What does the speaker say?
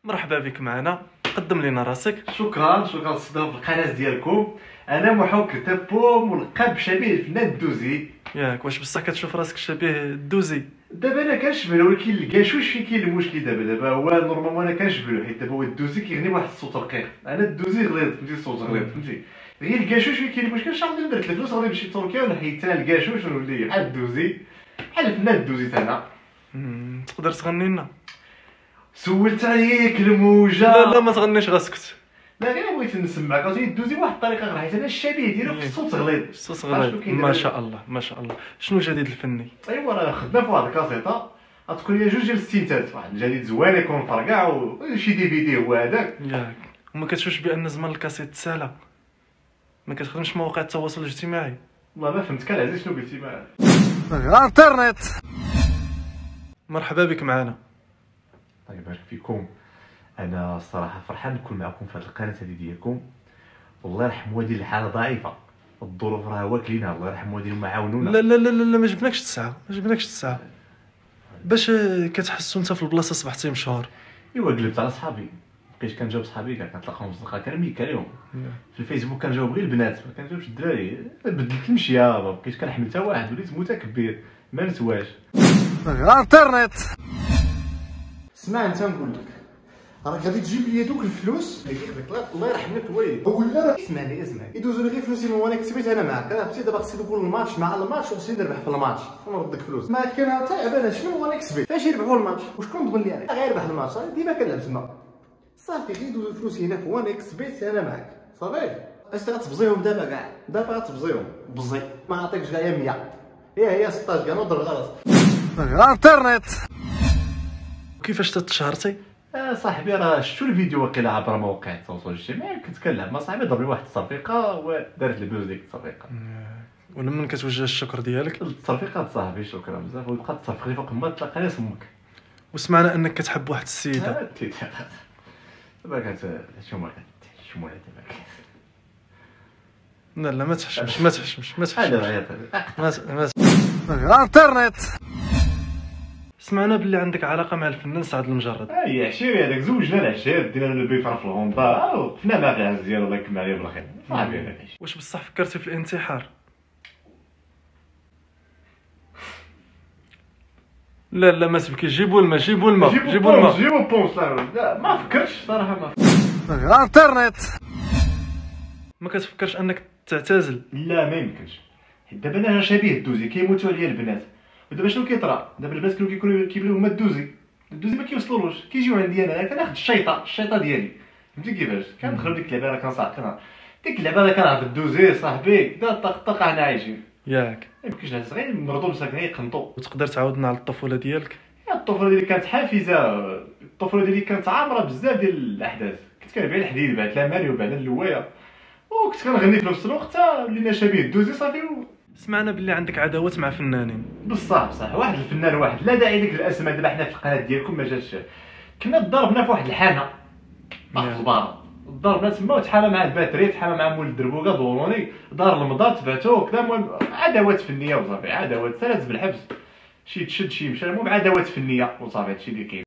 مرحبا بك معنا. قدم لنا راسك. شكرا للاستضافه في القناه ديالكم. انا محمد كتابو ملقب شبيه الفنان الدوزي. ياك واش بصح كتشوف راسك شبيه الدوزي؟ دابا انا كنشبه، ولكن الكاشوش فين كاين المشكل دابا هو نورمالمون انا كنشبه، حيت دابا هو الدوزي كيغني بواحد الصوت رقيق، انا الدوزي غليظ، فهمتي الصوت غليظ، فهمتي. غير الكاشوش فين كاين المشكل. شحال درت الفلوس غادي نمشي لتركيا ونحيد حتى الكاشوش ونولي بحال الدوزي، بحال الفنان الدوزي تاعنا. تقدر تغني لنا؟ سولت عليك الموجه. لا ما تغنيش، غاسكت. لا غير بغيت نسمعك، عاوتاني الدوزي بواحد الطريقه غير حيت انا الشبيه ديالو في الصوت غليظ. الصوت غليظ، ما شاء الله ما شاء الله. شنو الجديد الفني؟ ايوا راه خدنا في واحد الكاسيطه غتكون ليا جوج ديال الستينتات، واحد الجديد زوين يكون فرقع وشي دي في دي هو هذاك. ياك وما كتشوفش بان زمان الكاسيت تسالى؟ ما كتخدمش مواقع التواصل الاجتماعي؟ والله ما فهمت العزيز شنو قلتي معاه. الانترنت. مرحبا بك معنا. الله يبارك فيكم. انا الصراحه فرحان نكون معكم في هذه القناه هذه ديالكم. والله يرحم والدي الحاله ضعيفه، الظروف راه واكلينها، الله يرحم والديهم ما عاونونا. لا لا لا لا ما جبناكش الساعه، ما جبناكش الساعه. باش كتحسوا انت في البلاصه صبحتي مشهور؟ ايوا قلبت على صحابي، بقيت كنجاوب صحابي كاع كنتلاقاهم اصدقاء كنميك عليهم. في الفيسبوك كنجاوب غير البنات ما كنجاوبش الدراري. بدلت المشيه، ما بقيتش كنحمل حتى واحد، وليت متكبر ما نسواش. الانترنت. اسمع انت نقول لك، راك غادي تجيب لي دوك الفلوس الله يرحم لك الوالد. ولا اسمعني يدوزوا لي غير فلوسي وانا كسبت انا معاك. انا فهمتي دابا خصني نكون الماتش مع الماتش وخصني نربح في الماتش ونردك فلوس. ما كان تعبان شنو وانا كسبت فاش يربحوا الماتش وشكون ضمن لي عليه؟ غير يربح الماتش ديما كنلعب تما صافي. غير يدوزوا فلوسي هنا في وانا كسبت انا معاك صافي. اش غتبزيهم دابا كاع؟ دابا غتبزيهم بزي ما نعطيكش كاع 100 هي 16 كاع نضرب غلط. الانترنت. كيفاش تتشهرتي؟ صاحبي راه شفتو الفيديو واقيلا عبر مواقع التواصل الاجتماعي، كنت كنلعب مع صاحبي ضرب لي واحد التصفيقه ودارت البوز ديك التصفيقه. ولمن كتوجه الشكر ديالك؟ التصفيقه صاحبي شكرا بزاف، وبقات تصفق لي فوق ما تلقى لي سمك. وسمعنا انك كتحب واحد السيده. دابا شومه دابا. لا لا ما تحشمش ما تحشمش ما تحشمش. الانترنت. سمعنا باللي عندك علاقه مع الفنان سعد المجرد. يا عشيري هذاك زوجنا العشير دينا له بيفر في الغونطا وقفنا معاه في العز ديالو الله يكمل عليه بالخير صاحبي. هذاك واش بصح فكرتي في الانتحار؟ لا لا ما تبكي، جيبوا الماء جيبوا الماء جيبوا الماء جيبوا بونس. لا ما فكرتش صراحه ما فكرتش. الانترنت. ما كتفكرش انك تعتزل؟ لا ما يمكنش، حيت دابا انا شبيه الدوزي كيموتوا عليا البنات، ودابا شنو كيطرا؟ دابا البنات كيكونوا كيبانو هما الدوزي ما كيوصلولوش، كيجيو عندي انا كناخذ الشيطه ديالي، فهمتي كيفاش؟ كندخل ديك اللعبه راه كنصاحب ديك اللعبه راه كنعرف الدوزي صاحبي دا طق حنا عايشين. ياك ما يمكنش الناس غير نرضوا مساكنين يقنطوا. وتقدر تعاودنا على الطفوله ديالك؟ الطفوله ديالي كانت حافزه، الطفوله ديالي كانت عامره بزاف ديال الاحداث، كنت كنبيع الحديد بعت لاماني وبعنا اللوايه، وكنت كنغني في نفس الوقت ولينا شبيه الدوزي صافي. سمعنا باللي عندك عداوات مع فنانين. بصح واحد الفنان واحد لا داعي لك الاسماء، دابا حنا في القناه ديالكم ما جاش، كنا ضربنا في واحد الحانه طاح في البار، ضربنا تما وتحالى مع الباتري، تحالى مع مول الدربوكه دوروني دار المضاد تبعتو كذا. المهم عداوات فنيه وصافي، عداوات سالات بالحبس، شي تشد شي مشى، المهم عداوات فنيه وصافي هادشي اللي كاين.